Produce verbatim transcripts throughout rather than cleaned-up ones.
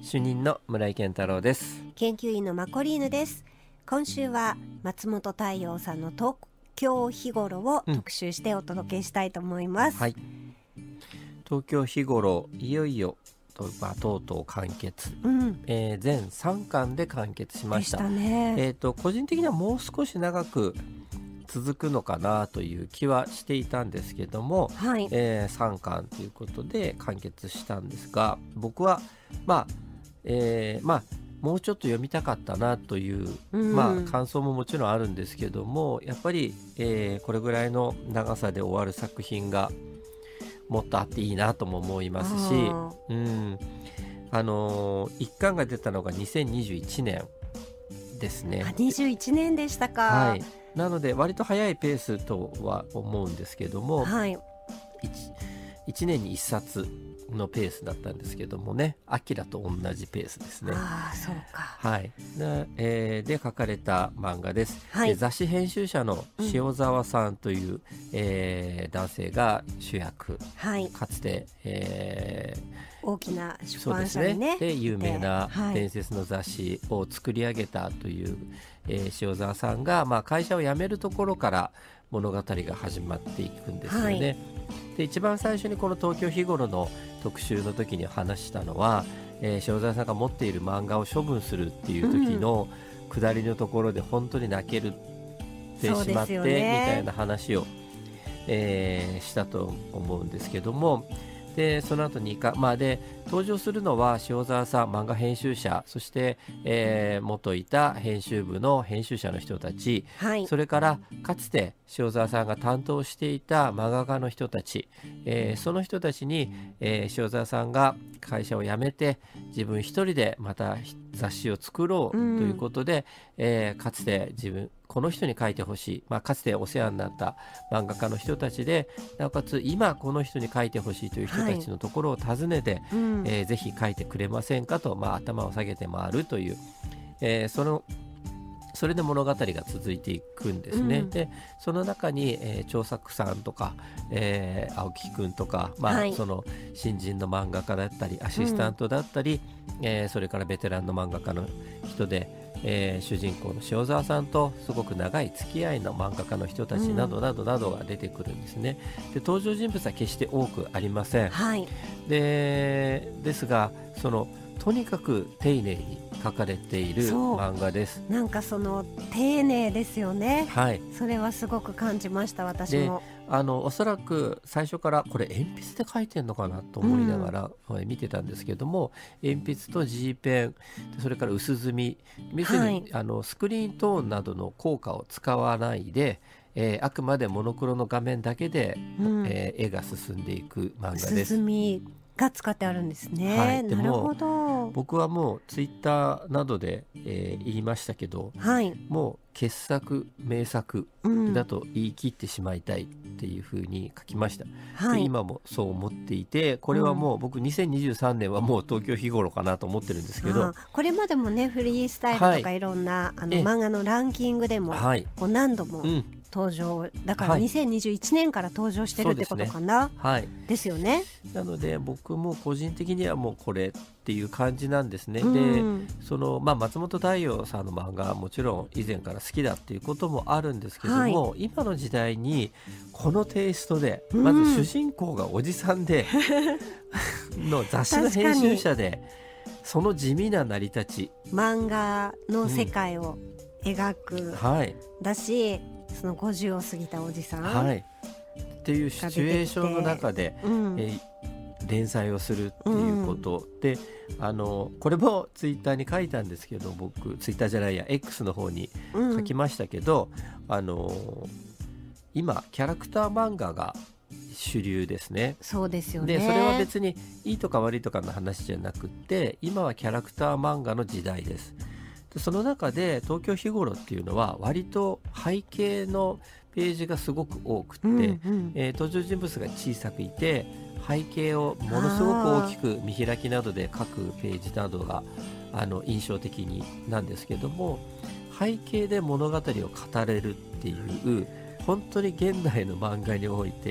主任の村井健太郎です。 研究員のマコリーヌです。今週は松本太陽さんの東京日頃を特集してお届けしたいと思います、 うんはい、東京日頃いよいよと、まあ、とうとう完結、うんえー、全さんかんで完結しました。 でしたね。 えーと、個人的にはもう少し長く続くのかなという気はしていたんですけども、はいえー、さんかんということで完結したんですが、僕はまあ、えー、まあもうちょっと読みたかったなという、うんまあ、感想ももちろんあるんですけども、やっぱり、えー、これぐらいの長さで終わる作品がもっとあっていいなとも思いますし、うんあのー、いっかんが出たのがにせんにじゅういちねんですね。 あにじゅういちねんでしたか。 はい、なので割と早いペースとは思うんですけども、 はい、 いち, いちねんにいっさつのペースだったんですけどもね、アキラと同じペースですね。 ああそうか、 はいで, えー、で書かれた漫画です、 はい、 雑誌編集者の塩沢さんという、うんえー、男性が主役、はい、かつて、えー、大きな出版社に、ねそうですね、で有名な伝説の雑誌を作り上げたという、はいえー、塩沢さんが、まあ、会社を辞めるところから物語が始まっていくんですよね、はい、で一番最初にこの東京日頃の特集の時に話したのは、えー、塩沢さんが持っている漫画を処分するっていう時の下りのところで本当に泣けるってしまって、ね、みたいな話を、えー、したと思うんですけども、でその後にか、まあ、で登場するのは塩沢さん漫画編集者、そして、えー、元いた編集部の編集者の人たち、はい、それからかつて塩沢さんが担当していた漫画家の人たち、えー、その人たちに、えー、塩沢さんが会社を辞めて自分一人でまた雑誌を作ろうということで、うんえー、かつて自分この人に書いてほしい、まあ、かつてお世話になった漫画家の人たちで、なおかつ今この人に書いてほしいという人たちのところを訪ねて、はいうんえー、ぜひ書いてくれませんかと、まあ、頭を下げて回るという、えー、そのそれで物語が続いていくんですね、うん、でその中に、えー、長作さんとか、えー、青木くんとか、まあはい、その新人の漫画家だったりアシスタントだったり、うんえー、それからベテランの漫画家の人で、えー、主人公の塩沢さんとすごく長い付き合いの漫画家の人たちなどなどなどが出てくるんですね、うん、で登場人物は決して多くありません、はい、で, ですがそのとにかく丁寧に書かれている漫画です。 なんかその丁寧ですよね、 はい、 それはすごく感じました私も。 あのおそらく最初からこれ鉛筆で書いてるのかなと思いながら、うん、見てたんですけども、鉛筆と G ペンそれから薄墨、別に、はい、あのスクリーントーンなどの効果を使わないで、えー、あくまでモノクロの画面だけで、うんえー、絵が進んでいく漫画です。 薄墨が使ってあるんですね、はい、でもなるほど。 僕はもうツイッターなどで、えー、言いましたけど、はい、もう傑作名作だと言い切ってしまいたいっていうふうに書きました、はい、で今もそう思っていて、これはもう僕にせんにじゅうさんねんはもう東京日頃かなと思ってるんですけど、 これまでもねフリースタイルとかいろんな、はい、あの漫画のランキングでも、はい、こう何度も、うん登場だからにせんにじゅういちねんから登場してるってことかな、はい、はい、ですよね。 なので僕も個人的にはもうこれっていう感じなんですね、うん、でその、まあ、松本太陽さんの漫画はもちろん以前から好きだっていうこともあるんですけども、はい、今の時代にこのテイストで、まず主人公がおじさんで、うん、の雑誌の編集者でその地味な成り立ち漫画の世界を描く、うんはい、だしそのごじゅうを過ぎたおじさん、 はい、っていうシチュエーションの中で、うんえー、連載をするっていうこと、うん、であのこれもツイッターに書いたんですけど、僕ツイッターじゃないや X の方に書きましたけど、うん、あの今キャラクター漫画が主流ですね。 そうですよね。 でそれは別にいいとか悪いとかの話じゃなくって今はキャラクター漫画の時代です。その中で東京日頃っていうのは割と背景のページがすごく多くて、うんうんえー、登場人物が小さくいて背景をものすごく大きく見開きなどで書くページなどがあの印象的になんですけども、背景で物語を語れるっていう本当に現代の漫画において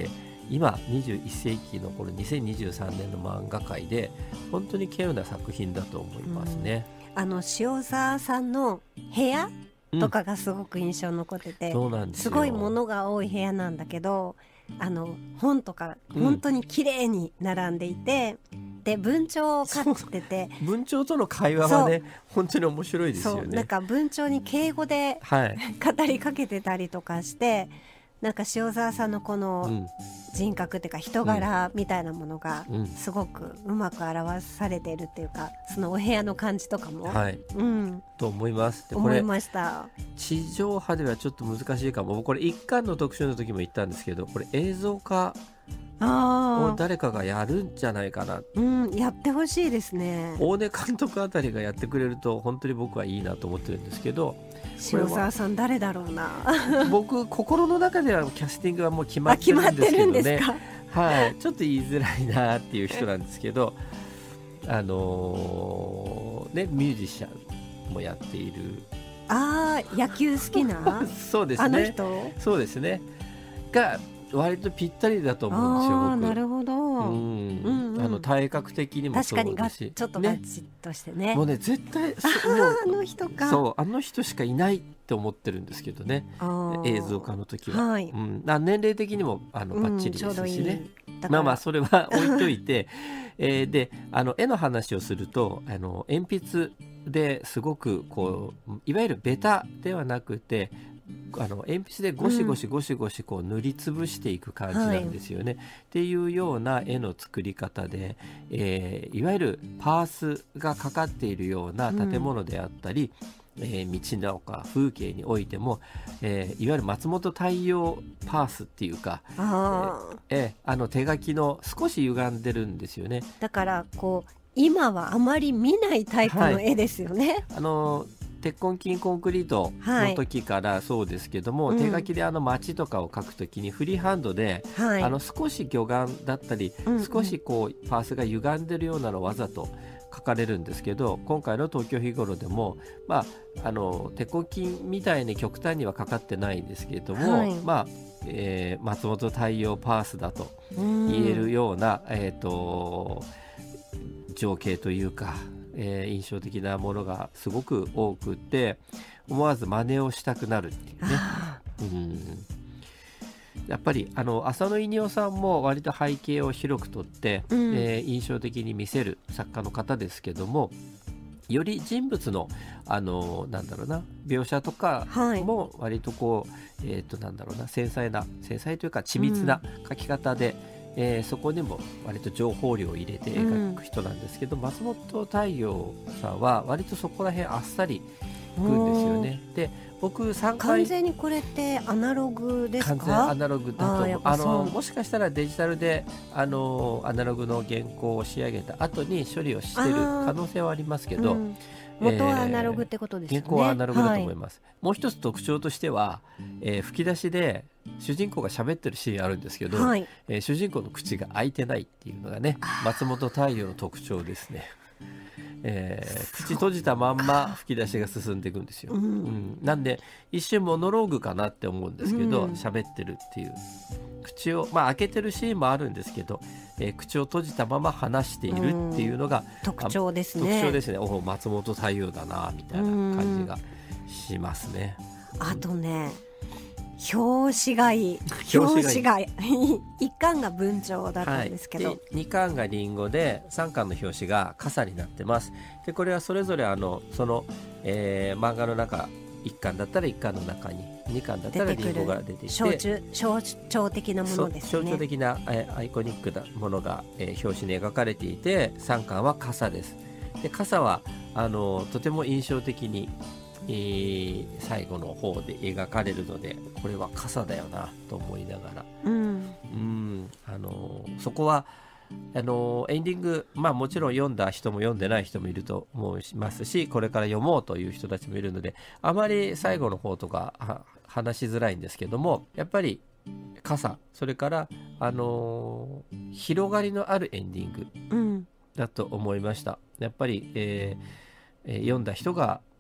今にじゅういっ世紀のこのにせんにじゅうさんねんの漫画界で本当に稀有な作品だと思いますね。 うん、あの塩沢さんの部屋とかがすごく印象に残ってて、 うん、そうなんですよ。 すごいものが多い部屋なんだけど、あの本とか本当に綺麗に並んでいて、うん、で文鳥を飼ってて、 文鳥との会話はね本当に面白いですよね。 そうなんか文鳥に敬語で、はい、語りかけてたりとかして、なんか塩沢さんのこの人格っていうか人柄みたいなものがすごくうまく表されているっていうか、そのお部屋の感じとかも、 はい、うん、と思います。 でこれ思いました。 地上波ではちょっと難しいかも。これ一巻の特集の時も言ったんですけど、これ映像化を誰かがやるんじゃないかな。 うん、やってほしいですね。 大根監督あたりがやってくれると本当に僕はいいなと思ってるんですけど、 塩沢さん誰だろうな。 僕心の中ではキャスティングはもう決まってるんですけどね、はい、ちょっと言いづらいなっていう人なんですけどあのー、ねミュージシャンもやっている、 あー野球好きなそうですね、 あの人そうですねが割とぴったりだと思うんですよ。 あ、なるほど、 うんうんうん、あの体格的にもそうですし、 確かにちょっとガチッとしてね、 もうね絶対あの人か、 そうあの人しかいないって思ってるんですけどね、映像化の時は、はい、うん、年齢的にもあのバッチリですしね、うん、まあまあそれは置いといてえー、であの絵の話をすると、あの鉛筆ですごくこういわゆるベタではなくて、あの鉛筆でゴシゴシゴシゴシこう塗りつぶしていく感じなんですよね、うん、はい、っていうような絵の作り方で、えー、いわゆるパースがかかっているような建物であったり、うん、えー、道とか風景においても、えー、いわゆる松本太陽パースっていうか、あ、えーえー、あの手書きの少し歪んでるんですよね。 だからこう今はあまり見ないタイプの絵ですよね、はい、 あの鉄痕筋コンクリートの時からそうですけども、はい、手書きであの街とかを描くときにフリーハンドで、はい、あの少し魚眼だったり、うんうん、少しこうパースが歪んでるようなのをわざと書かれるんですけど、今回の東京日頃でも、まあ、あの鉄痕筋みたいに極端にはかかってないんですけれども、はい、まあえー、松本太陽パースだと言えるような、えーと情景というか、えー、印象的なものがすごく多くて、思わず真似をしたくなるっていうね、うん、やっぱりあの浅野稲夫さんも割と背景を広くとって、うん、えー、印象的に見せる作家の方ですけども、より人物の、あのなんだろうな描写とかも割とこう、はい、えーとなんだろうな繊細な繊細というか緻密な描き方で、うん、えー、そこにも割と情報量を入れて描く人なんですけど、うん、松本太陽さんは割とそこら辺あっさりいくんですよね。で僕さんかい完全にこれってアナログですか？ 完全アナログだと思う。あのもしかしたらデジタルであのアナログの原稿を仕上げた後に処理をしてる可能性はありますけど、うん、 元はアナログってことですよね。 原稿はアナログだと思います、はい、もう一つ特徴としては、えー、吹き出しで主人公が喋ってるシーンあるんですけど、はい、えー、主人公の口が開いてないっていうのがね松本太陽の特徴ですね。えー、口閉じたまんま吹き出しが進んでいくんですよ、うんうん、なんで一瞬モノローグかなって思うんですけど、喋、うん、ってるっていう口を、まあ、開けてるシーンもあるんですけど、えー、口を閉じたまま話しているっていうのが、 うん、特徴ですね。 特徴ですね。お松本太陽だなみたいな感じがしますね、 うん、あとね表紙がいい表紙がいいいっかんが文鳥だったんですけど、はい、 にかんがリンゴでさんかんの表紙が傘になってます。でこれはそれぞれあのその、えー、漫画の中いっかんだったらいっかんの中ににかんだったらリンゴが出てきて象徴的なものですね。 象徴的な、えー、アイコニックなものが、えー、表紙に描かれていて、さんかんは傘です。で傘はあのとても印象的にえー、最後の方で描かれるので、これは傘だよなと思いながら、うん、うんあのそこはあのエンディング、まあもちろん読んだ人も読んでない人もいると思いますし、これから読もうという人たちもいるので、あまり最後の方とか話しづらいんですけども、やっぱり傘、それからあの広がりのあるエンディングだと思いました。やっぱり、えーえー、読んだ人が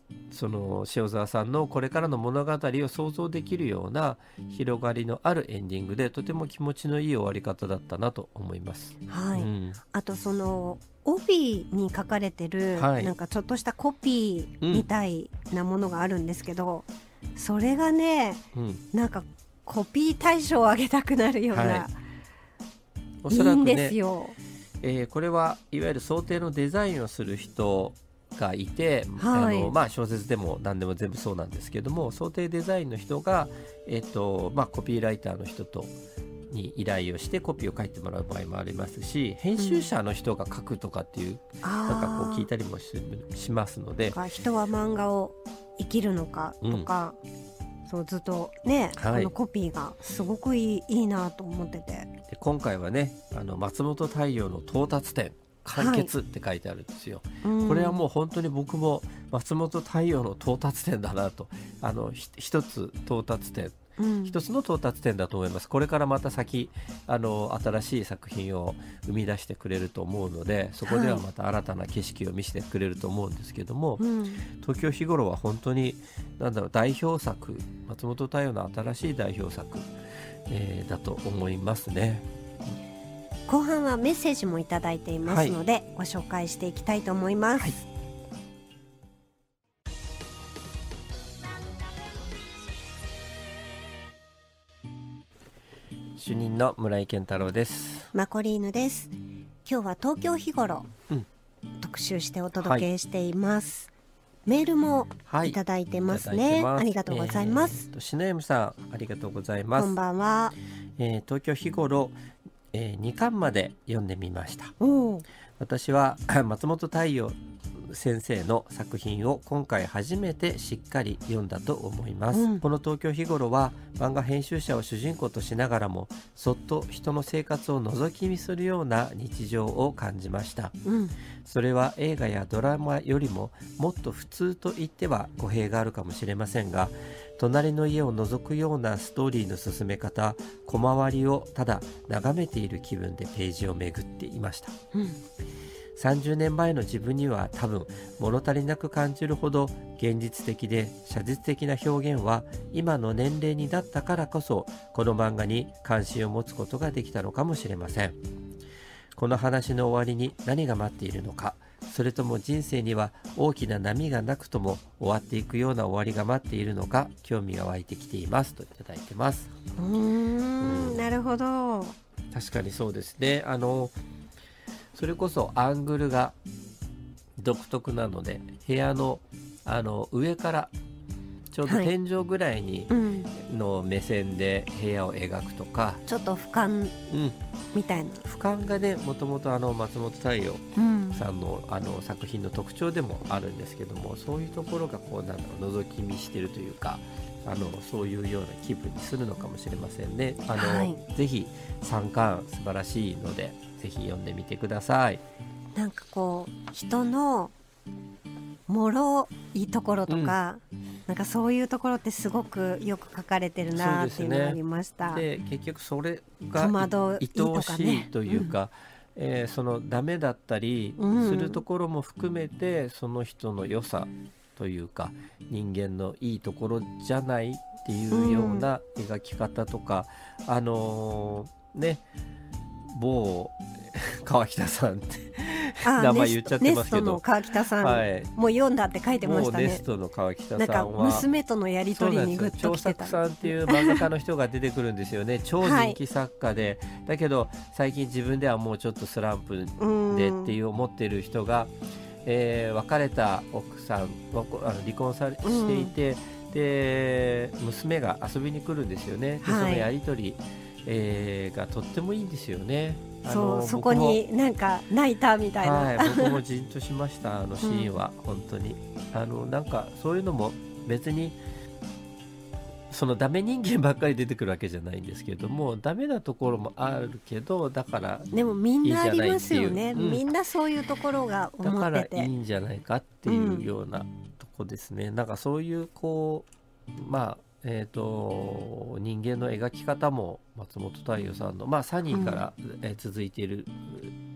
その塩澤さんのこれからの物語を想像できるような広がりのあるエンディングで、とても気持ちのいい終わり方だったなと思います。 はい、 うん、 あとその帯に書かれてる、はい、なんかちょっとしたコピーみたいなものがあるんですけど、うん、それがね、うん、なんかコピー大賞をあげたくなるような、はい、おそらくね、いいんですよ。 えー、これはいわゆる想定のデザインをする人がいて、はい、あのまあ、小説でも何でも全部そうなんですけども、想定デザインの人が、えーとまあ、コピーライターの人とに依頼をしてコピーを書いてもらう場合もありますし、編集者の人が書くとかっていう、うん、なんかこう聞いたりも し, しますので、 人は漫画を生きるのかとか、うん、そうずっとね、はい、このコピーがすごくいい、いいなと思ってて、 で今回はね、あの松本太陽の到達点完結って書いてあるんですよ、はい、これはもう本当に僕も松本太陽の到達点だなと、あの一つ到達点、うん、一つの到達点だと思います。これからまた先あの新しい作品を生み出してくれると思うので、そこではまた新たな景色を見せてくれると思うんですけども、はい、東京日頃は本当になんだろう、代表作、松本太陽の新しい代表作、えー、だと思いますね。 後半はメッセージもいただいていますので、はい、ご紹介していきたいと思います、はい。 主任の村井健太郎です。 マコリーヌです。今日は東京日頃、うん、特集してお届けしています、はい、メールもいただいてますね、はい、ありがとうございます。 えー、篠山さんありがとうございます。 こんばんは。 えー、東京日頃、えー、にかんまで読んでみました。 お私は松本太陽先生の作品を今回初めてしっかり読んだと思います、うん、この東京日頃は漫画編集者を主人公としながらもそっと人の生活を覗き見するような日常を感じました、うん、それは映画やドラマよりももっと普通と言っては語弊があるかもしれませんが、隣の家を覗くようなストーリーの進め方、小回りをただ眺めている気分でページをめぐっていました、うん、さんじゅうねんまえの自分には多分物足りなく感じるほど現実的で写実的な表現は今の年齢になったからこそこの漫画に関心を持つことができたのかもしれません。この話の終わりに何が待っているのか、それとも人生には大きな波がなくとも終わっていくような終わりが待っているのか興味が湧いてきていますといただいてます。 うーん、うん、なるほど。 確かにそうですね。あのそれこそアングルが独特なので、部屋の、あの上からちょうど天井ぐらいにの目線で部屋を描くとか、はい、 ちょっと俯瞰みたいな、うん、 俯瞰がね、もともとあの松本太陽さんの、うん、あの作品の特徴でもあるんですけども、そういうところがこうなんだろう、覗き見してるというか、あのそういうような気分にするのかもしれませんね。あの、はい、ぜひさんかん素晴らしいのでぜひ読んでみてください。 なんかこう人の脆いところとか、うん、なんかそういうところってすごくよく書かれてるなっていうのがありました。 で、ね、結局それが愛おしいというか、うん、えー、そのダメだったりするところも含めて、うん、その人の良さというか人間のいいところじゃないっていうような描き方とか、うん、あのー、ね某川北さんって名前言っちゃってますけど、ネストの川北さん、はい、もう読んだって書いてましたね。 もうネストの川北さんはなんか娘とのやり取りにグッときてた。 長作さんっていう漫画家の人が出てくるんですよね。超人気作家で、はい、だけど最近自分ではもうちょっとスランプでっていう思ってる人が、えー、別れた奥さん、あの離婚されしていて、で娘が遊びに来るんですよね。で、はい、そのやり取り、えー、がとってもいいんですよね。 そう、そこになんか泣いたみたいな、 はい、僕もじんとしましたあのシーンは、うん、本当にあのなんかそういうのも別にそのダメ人間ばっかり出てくるわけじゃないんですけども、ダメなところもあるけど、だからいいじゃないっていう、 でもみんなありますよね、うん、みんなそういうところが思ってて、 だからいいんじゃないかっていうようなとこですね、うん、なんかそういうこうまあえー、と人間の描き方も松本太陽さんの、まあ、サニーから、うん、えー、続いている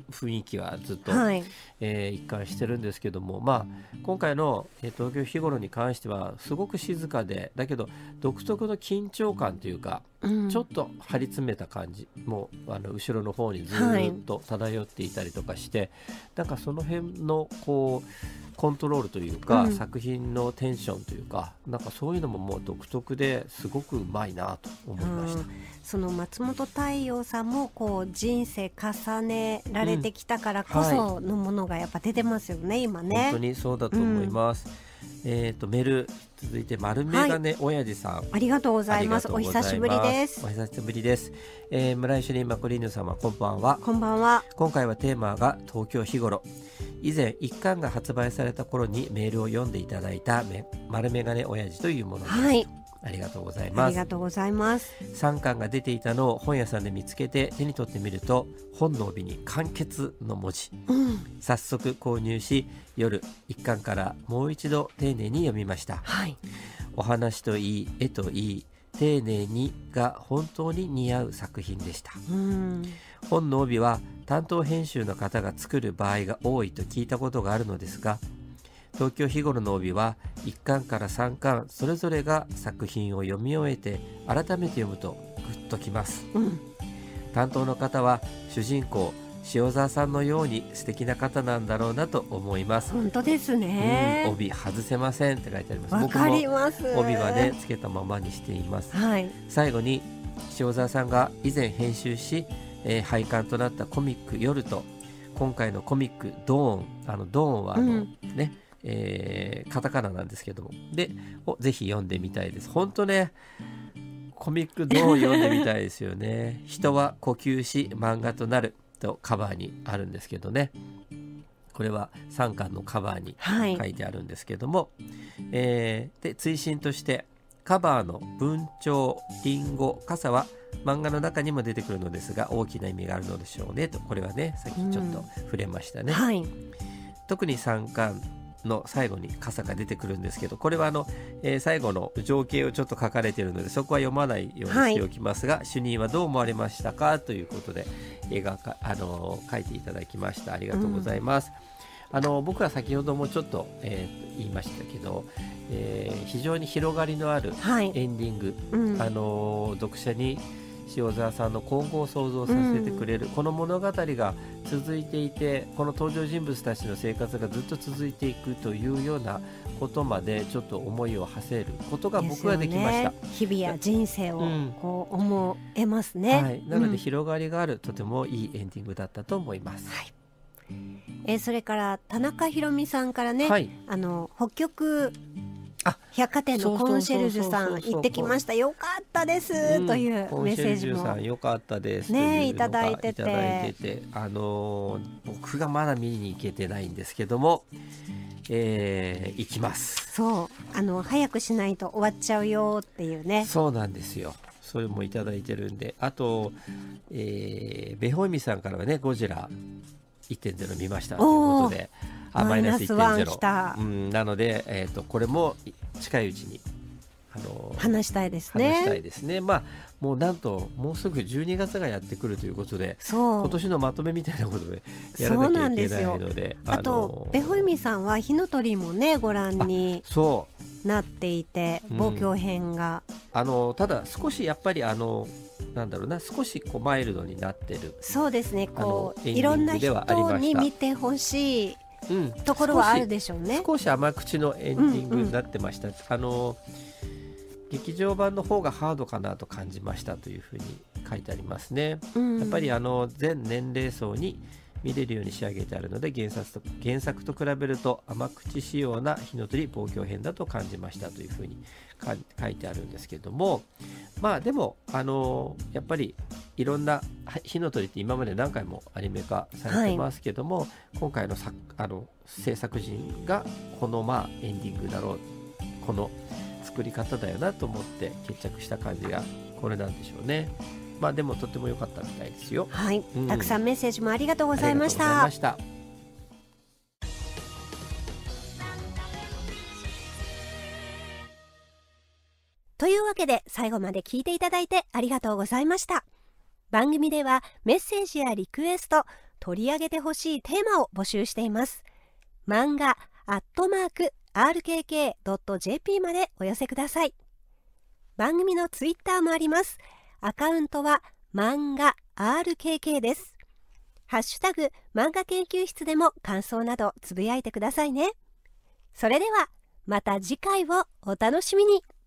雰囲気はずっと、 はい、 えー、一貫してるんですけども、まあ、今回の、えー、東京日頃に関してはすごく静かで、だけど独特の緊張感というか、うん、ちょっと張り詰めた感じもあの後ろの方にずっと漂っていたりとかして、はい、なんかその辺のこうコントロールというか、うん、作品のテンションというか、なんかそういうのももう独特ですごくうまいなと思いました。うん、 その松本太陽さんもこう人生重ねられてきたからこそのものがやっぱ出てますよね、はい、今ね。 本当にそうだと思います。うん、えーとメール続いて丸メガネ親父さん、はい、 ありがとうございます。お久しぶりです。 お久しぶりです。えー、村井主任マコリーヌ様、こんばんは。 こんばんは。 今回はテーマが東京日頃。以前いっかんが発売された頃にメールを読んでいただいた丸メガネ親父というものです。はい、ありがとうございます。 ありがとうございます。 さんかんが出ていたのを本屋さんで見つけて手に取ってみると、本の帯に完結の文字、うん、早速購入し、夜いっかんからもう一度丁寧に読みました。はい、お話といい絵といい丁寧にが本当に似合う作品でした。うん、本の帯は担当編集の方が作る場合が多いと聞いたことがあるのですが、東京日頃の帯はいっかんからさんかんそれぞれが作品を読み終えて改めて読むとグッときます。うん、担当の方は主人公塩沢さんのように素敵な方なんだろうなと思います。 本当ですね。 うん、帯外せませんって書いてあります。 わかります。 僕も帯はねつけたままにしています。 はい、 最後に塩沢さんが以前編集し、えー、廃刊となったコミック夜と今回のコミックドーン、あのドーンはあの、うん、ね、えー、カタカナなんですけども、でをぜひ読んでみたいです。本当ね、コミックドーン読んでみたいですよね。人は呼吸し漫画となるとカバーにあるんですけどね、これはさんかんのカバーに書いてあるんですけども、はい、えー、で追伸としてカバーの文鳥、リンゴ、傘は漫画の中にも出てくるのですが大きな意味があるのでしょうねと、これはねさっきちょっと触れましたね。うん、はい、特にさんかんの最後に傘が出てくるんですけど、これはあの、えー、最後の情景をちょっと書かれているのでそこは読まないようにしておきますが、はい、主任はどう思われましたかということで映画か、あのー、書いていただきました。ありがとうございます。うん、あの僕は先ほどもちょっと、えー、言いましたけど、えー、非常に広がりのあるエンディング、はい、うん、あの読者に塩沢さんの今後を想像させてくれる、うん、この物語が続いていてこの登場人物たちの生活がずっと続いていくというようなことまでちょっと思いを馳せることが僕はできました。 ね、日々や人生をこう思えますね。 うん、はい、なので広がりがある、うん、とてもいいエンディングだったと思います。はい、 えー、それから田中ひろみさんからね、はい、あの北極百貨店のコンシェルジュさん行ってきました、よかったです、うん、というメッセージもコンシェルジュさんよかったですねいただいてて、いただいてて、あのー、僕がまだ見に行けてないんですけども、えー、行きます。 そうあの早くしないと終わっちゃうよっていうね。 そうなんですよ、それもいただいてるんで。あと、えー、ベホイミさんからはねゴジラ いってんゼロ 見ましたということで、あマイナス いってんゼロ、うん、なので、えー、とこれも近いうちに、あのー、 話したいですね。 話したいですね。まあもうなんともうすぐじゅうにがつがやってくるということで、今年のまとめみたいなことでやらなきゃいけないので、 あとベホイミさんは火の鳥もねご覧になっていて、望郷編が、 うん、あのただ少しやっぱりあのなんだろうな、少しこうマイルドになってる。 そうですね、こういろんな人に見てほしい、うん、ところはあるでしょうね。 少し甘口のエンディングになってました。うんうん、あの劇場版の方がハードかなと感じましたというふうに書いてありますね。うん、やっぱりあの全年齢層に見れるように仕上げてあるので、原作と、原作と比べると甘口仕様な火の鳥望郷編だと感じましたというふうに書いてあるんですけども、まあでもあのやっぱりいろんな火の鳥って今まで何回もアニメ化されてますけども、はい、今回の作あの制作陣がこのまあエンディングだろう、この作り方だよなと思って決着した感じがこれなんでしょうね。まあでもとても良かったみたいですよ。 はい、うん、たくさんメッセージもありがとうございました。ありがとうございました。というわけで最後まで聞いていただいてありがとうございました。番組ではメッセージやリクエスト、 取り上げてほしいテーマを募集しています。漫画アットマーク アールケーケードットジェーピー までお寄せください。番組のツイッターもあります。アカウントは漫画 アールケーケー です。ハッシュタグ漫画研究室でも感想などつぶやいてくださいね。それではまた次回をお楽しみに。